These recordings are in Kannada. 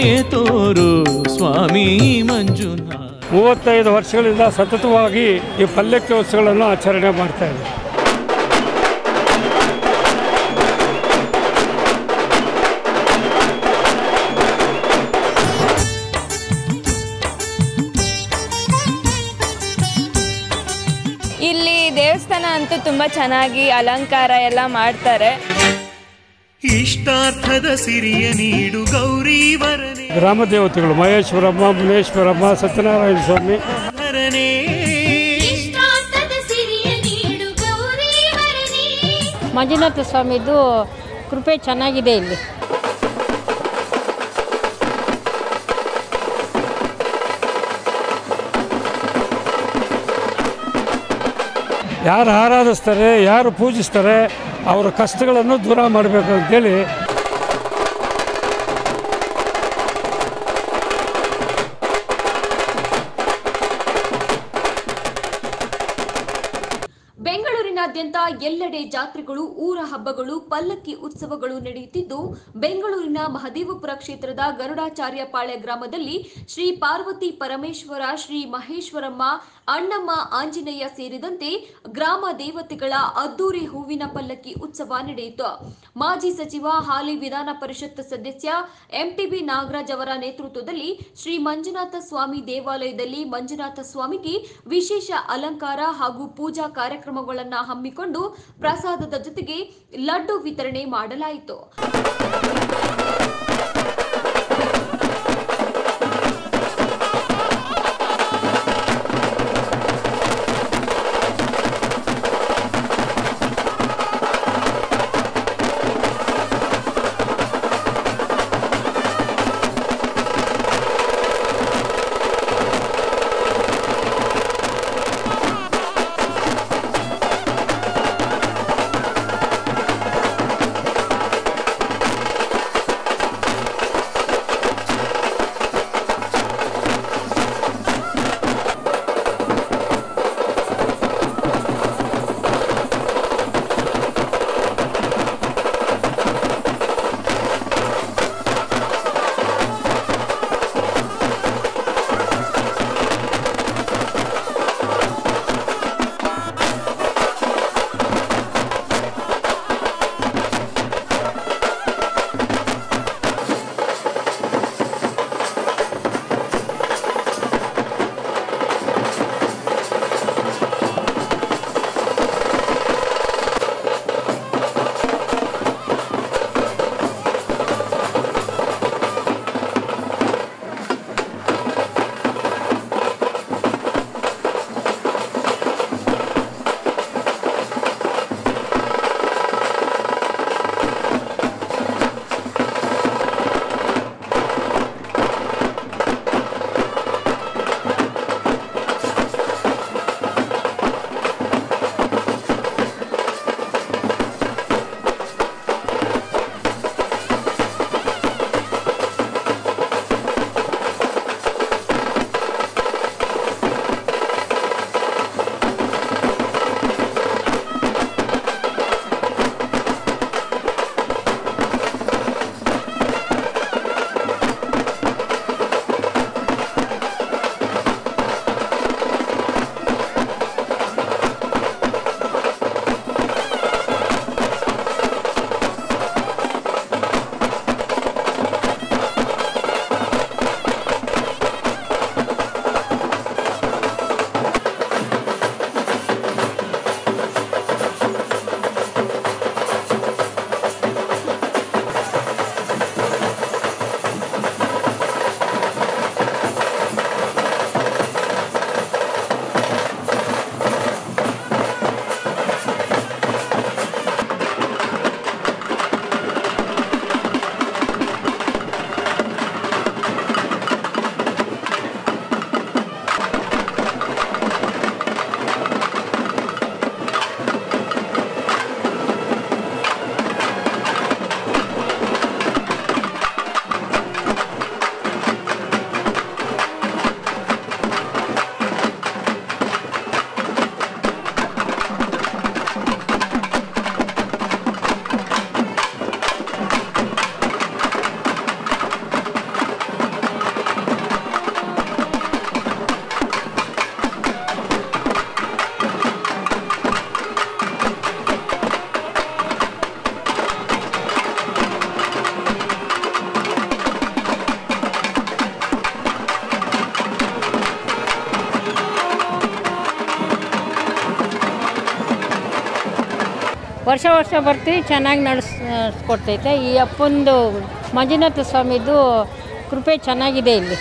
ತೋರು ಸ್ವಾಮಿ ಮಂಜುನಾಥ. 35 ವರ್ಷಗಳಿಂದ ಸತತವಾಗಿ ಈ ಪಲ್ಲಕ್ಕಿ ಉತ್ಸವಗಳನ್ನು ಆಚರಣೆ ಮಾಡ್ತಾ ಇದ್ದಾರೆ. ಇಲ್ಲಿ ದೇವಸ್ಥಾನ ಅಂತೂ ತುಂಬಾ ಚೆನ್ನಾಗಿ ಅಲಂಕಾರ ಎಲ್ಲ ಮಾಡ್ತಾರೆ. ಇಷ್ಟಾರ್ಥದ ಸಿರಿಯ ನೀಡು ಗೌರೀವರನೇ. ಗ್ರಾಮ ದೇವತೆಗಳು ಮಹೇಶ್ವರಮ್ಮ, ಮುನೇಶ್ವರಮ್ಮ, ಸತ್ಯನಾರಾಯಣ ಸ್ವಾಮಿ. ಮಂಜುನಾಥ ಸ್ವಾಮಿದು ಕೃಪೆ ಚೆನ್ನಾಗಿದೆ ಇಲ್ಲಿ. ಯಾರು ಆರಾಧಿಸ್ತಾರೆ, ಯಾರು ಪೂಜಿಸ್ತಾರೆ, ಅವರ ಕಷ್ಟಗಳನ್ನು ದೂರ ಮಾಡಬೇಕು ಅಂತೇಳಿ ಬೆಂಗಳೂರಿನಾದ್ಯಂತ ಎಲ್ಲೆಡೆ ಜಾತ್ರೆಗಳು, ಊರ ಹಬ್ಬಗಳು, ಪಲ್ಲಕ್ಕಿ ಉತ್ಸವಗಳು ನಡೆಯುತ್ತಿದ್ದು, ಬೆಂಗಳೂರಿನ ಮಹದೇವಪುರ ಕ್ಷೇತ್ರದ ಗರುಡಾಚಾರ್ಯ ಪಾಳ್ಯ ಗ್ರಾಮದಲ್ಲಿ ಶ್ರೀ ಪಾರ್ವತಿ ಪರಮೇಶ್ವರ, ಶ್ರೀ ಮಹೇಶ್ವರಮ್ಮ, ಅಣ್ಣಮ್ಮ, ಆಂಜನೇಯ ಸೇರಿದಂತೆ ಗ್ರಾಮ ದೇವತೆಗಳ ಅದ್ದೂರಿ ಹೂವಿನ ಪಲ್ಲಕ್ಕಿ ಉತ್ಸವ ನಡೆಯಿತು. ಮಾಜಿ ಸಚಿವ, ಹಾಲಿ ವಿಧಾನ ಪರಿಷತ್ ಸದಸ್ಯ ಎಂಟಿಬಿ ನಾಗರಾಜ್ ಅವರ ನೇತೃತ್ವದಲ್ಲಿ ಶ್ರೀ ಮಂಜುನಾಥ ಸ್ವಾಮಿ ದೇವಾಲಯದಲ್ಲಿ ಮಂಜುನಾಥ ಸ್ವಾಮಿಗೆ ವಿಶೇಷ ಅಲಂಕಾರ ಹಾಗೂ ಪೂಜಾ ಕಾರ್ಯಕ್ರಮಗಳನ್ನು ಹಮ್ಮಿಕೊಂಡು ಪ್ರಸಾದದ ಜೊತೆಗೆ ಲಡ್ಡು ವಿತರಣೆ ಮಾಡಲಾಯಿತು. ವರ್ಷ ವರ್ಷ ಬರ್ತೀವಿ, ಚೆನ್ನಾಗಿ ನಡೆಸ್ಕೊಡ್ತೈತೆ. ಈ ಅಪ್ಪಂದು ಮಂಜುನಾಥ ಸ್ವಾಮಿದು ಕೃಪೆ ಚೆನ್ನಾಗಿದೆ ಇಲ್ಲಿ.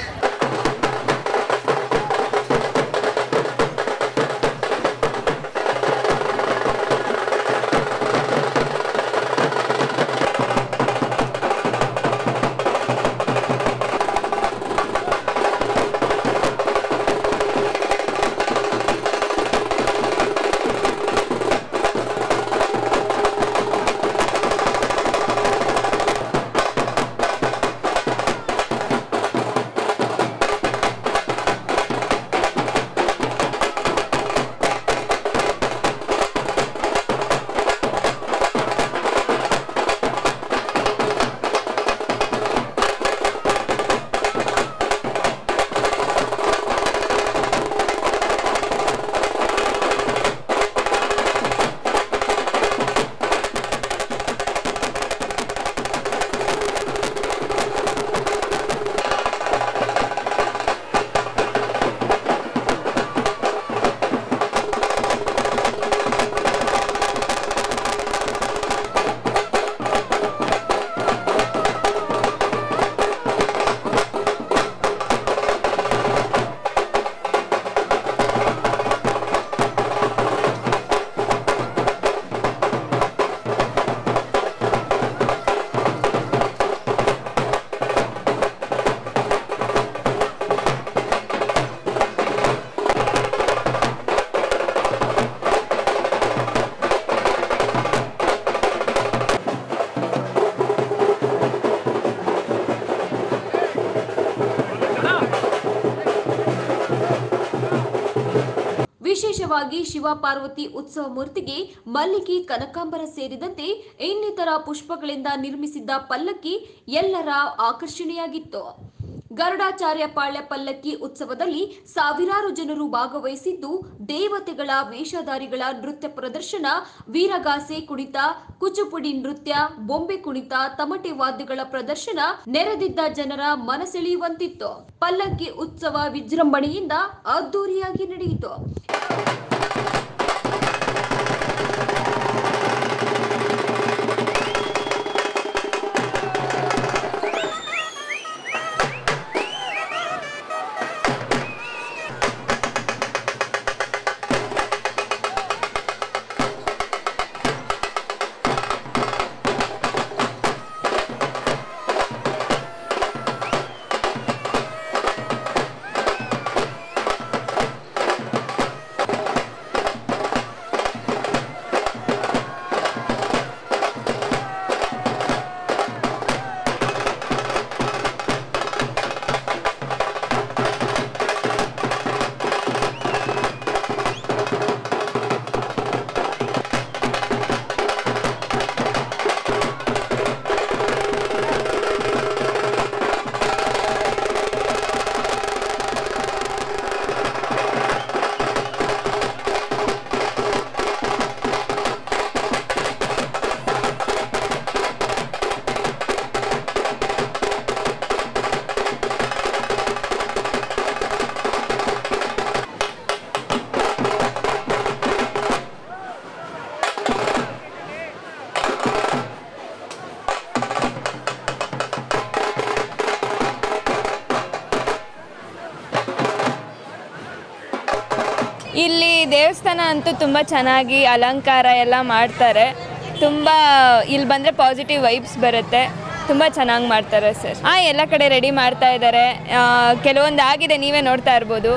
ವಿಶೇಷವಾಗಿ ಶಿವ ಪಾರ್ವತಿ ಉತ್ಸವ ಮೂರ್ತಿಗೆ ಮಲ್ಲಿಗೆ, ಕನಕಾಂಬರ ಸೇರಿದಂತೆ ಇನ್ನಿತರ ಪುಷ್ಪಗಳಿಂದ ನಿರ್ಮಿಸಿದ್ದ ಪಲ್ಲಕ್ಕಿ ಎಲ್ಲರ ಆಕರ್ಷಣೆಯಾಗಿತ್ತು. ಗರುಡಾಚಾರ್ಯ ಪಾಳ್ಯ ಪಲ್ಲಕ್ಕಿ ಉತ್ಸವದಲ್ಲಿ ಸಾವಿರಾರು ಜನರು ಭಾಗವಹಿಸಿದ್ದು, ದೇವತೆಗಳ ವೇಷಧಾರಿಗಳ ನೃತ್ಯ ಪ್ರದರ್ಶನ, ವೀರಗಾಸೆ ಕುಣಿತ, ಕುಚುಪುಡಿ ನೃತ್ಯ, ಬೊಂಬೆ ಕುಣಿತ, ತಮಟೆ ವಾದ್ಯಗಳ ಪ್ರದರ್ಶನ ನೆರೆದಿದ್ದ ಜನರ ಮನಸೆಳೆಯುವಂತಿತ್ತು. ಪಲ್ಲಕ್ಕಿ ಉತ್ಸವ ವಿಜೃಂಭಣೆಯಿಂದ ಅದ್ದೂರಿಯಾಗಿ ನಡೆಯಿತು. ಇಲ್ಲಿ ದೇವಸ್ಥಾನ ಅಂತೂ ತುಂಬ ಚೆನ್ನಾಗಿ ಅಲಂಕಾರ ಎಲ್ಲ ಮಾಡ್ತಾರೆ. ತುಂಬ ಇಲ್ಲಿ ಬಂದರೆ ಪಾಸಿಟಿವ್ ವೈಬ್ಸ್ ಬರುತ್ತೆ. ತುಂಬ ಚೆನ್ನಾಗಿ ಮಾಡ್ತಾರೆ ಸರ್. ಎಲ್ಲ ಕಡೆ ರೆಡಿ ಮಾಡ್ತಾ ಇದ್ದಾರೆ. ಕೆಲವೊಂದು ಆಗಿದೆ, ನೀವೇ ನೋಡ್ತಾ ಇರ್ಬೋದು.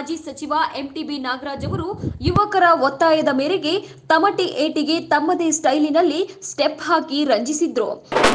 ಮಾಜಿ ಸಚಿವ ಎಂಟಿಬಿ ನಾಗರಾಜ್ ಅವರು ಯುವಕರ ಒತ್ತಾಯದ ಮೇರೆಗೆ ತಮಟೆ ಏಟಿಗೆ ತಮ್ಮದೇ ಸ್ಟೈಲಿನಲ್ಲಿ ಸ್ಟೆಪ್ ಹಾಕಿ ರಂಜಿಸಿದ್ರು.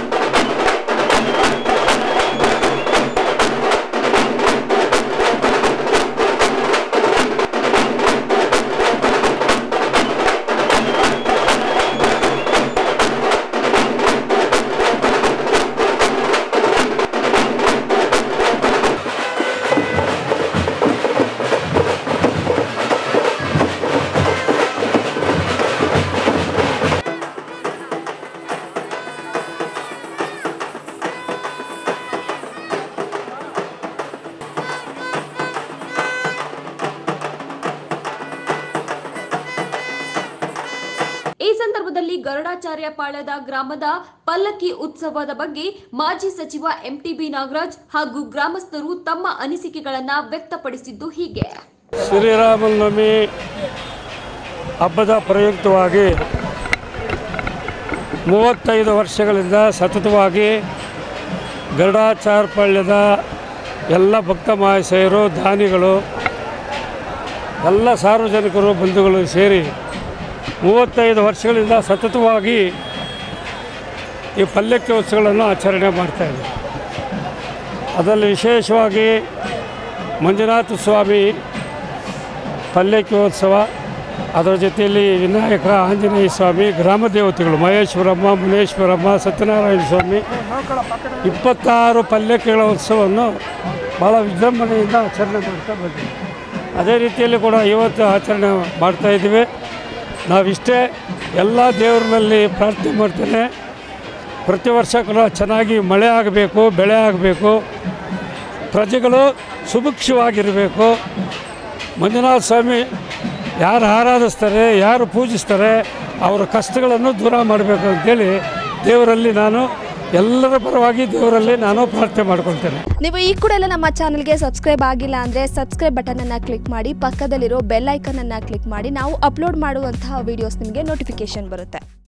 ಈ ಸಂದರ್ಭದಲ್ಲಿ ಗರುಡಾಚಾರ್ಯಪಾಳ್ಯದ ಗ್ರಾಮದ ಪಲ್ಲಕ್ಕಿ ಉತ್ಸವದ ಬಗ್ಗೆ ಮಾಜಿ ಸಚಿವ ಎಂಟಿಬಿ ನಾಗರಾಜ್ ಹಾಗೂ ಗ್ರಾಮಸ್ಥರು ತಮ್ಮ ಅನಿಸಿಕೆಗಳನ್ನು ವ್ಯಕ್ತಪಡಿಸಿದ್ದು ಹೀಗೆ. ಶ್ರೀರಾಮನವಮಿ ಹಬ್ಬದ ಪ್ರಯುಕ್ತವಾಗಿ 35 ವರ್ಷಗಳಿಂದ ಸತತವಾಗಿ ಗರುಡಾಚಾರ್ಯಪಾಳ್ಯದ ಎಲ್ಲ ಭಕ್ತ ಮಹಾಶಯರು, ದಾನಿಗಳು, ಎಲ್ಲ ಸಾರ್ವಜನಿಕರು, ಬಂಧುಗಳು ಸೇರಿ 35 ವರ್ಷಗಳಿಂದ ಸತತವಾಗಿ ಈ ಪಲ್ಲಕ್ಕಿ ಉತ್ಸವಗಳನ್ನು ಆಚರಣೆ ಮಾಡ್ತಾಯಿದ್ದೀವಿ. ಅದರಲ್ಲಿ ವಿಶೇಷವಾಗಿ ಮಂಜುನಾಥ ಸ್ವಾಮಿ ಪಲ್ಲಕ್ಕಿ ಉತ್ಸವ, ಅದರ ಜೊತೆಯಲ್ಲಿ ವಿನಾಯಕ, ಆಂಜನೇಯ ಸ್ವಾಮಿ, ಗ್ರಾಮ ದೇವತೆಗಳು ಮಹೇಶ್ವರಮ್ಮ, ಮುನೇಶ್ವರಮ್ಮ, ಸತ್ಯನಾರಾಯಣ ಸ್ವಾಮಿ 26 ಪಲ್ಲಕ್ಕಿಗಳ ಉತ್ಸವವನ್ನು ಭಾಳ ವಿಜೃಂಭಣೆಯಿಂದ ಆಚರಣೆ ಮಾಡ್ತಾ ಬಂದಿದ್ದೀವಿ. ಅದೇ ರೀತಿಯಲ್ಲಿ ಕೂಡ ಇವತ್ತು ಆಚರಣೆ ಮಾಡ್ತಾಯಿದ್ದೀವಿ. ನಾವಿಷ್ಟೇ ಎಲ್ಲ ದೇವರಲ್ಲಿ ಪ್ರಾರ್ಥನೆ ಮಾಡ್ತೇನೆ, ಪ್ರತಿ ವರ್ಷ ಕೂಡ ಚೆನ್ನಾಗಿ ಮಳೆ ಆಗಬೇಕು, ಬೆಳೆ ಆಗಬೇಕು, ಪ್ರಜೆಗಳು ಸುಭಿಕ್ಷವಾಗಿರಬೇಕು. ಮಂಜುನಾಥ ಸ್ವಾಮಿ ಯಾರು ಆರಾಧಿಸ್ತಾರೆ, ಯಾರು ಪೂಜಿಸ್ತಾರೆ, ಅವರ ಕಷ್ಟಗಳನ್ನು ದೂರ ಮಾಡಬೇಕು ಅಂತೇಳಿ ದೇವರಲ್ಲಿ ನಾನು ಎಲ್ಲರ ಪರವಾಗಿ ದೇವರಲ್ಲಿ ನಾನು ಪ್ರಾರ್ಥನೆ ಮಾಡ್ಕೊಳ್ತೇನೆ. ನೀವು ಈ ಕೂಡ ಎಲ್ಲ ನಮ್ಮ ಚಾನಲ್ಗೆ ಸಬ್ಸ್ಕ್ರೈಬ್ ಆಗಿಲ್ಲ ಅಂದರೆ ಸಬ್ಸ್ಕ್ರೈಬ್ ಬಟನನ್ನು ಕ್ಲಿಕ್ ಮಾಡಿ, ಪಕ್ಕದಲ್ಲಿರೋ ಬೆಲ್ ಐಕನನ್ನು ಕ್ಲಿಕ್ ಮಾಡಿ. ನಾವು ಅಪ್ಲೋಡ್ ಮಾಡುವಂತಹ ವೀಡಿಯೋಸ್ ನಿಮಗೆ ನೋಟಿಫಿಕೇಶನ್ ಬರುತ್ತೆ.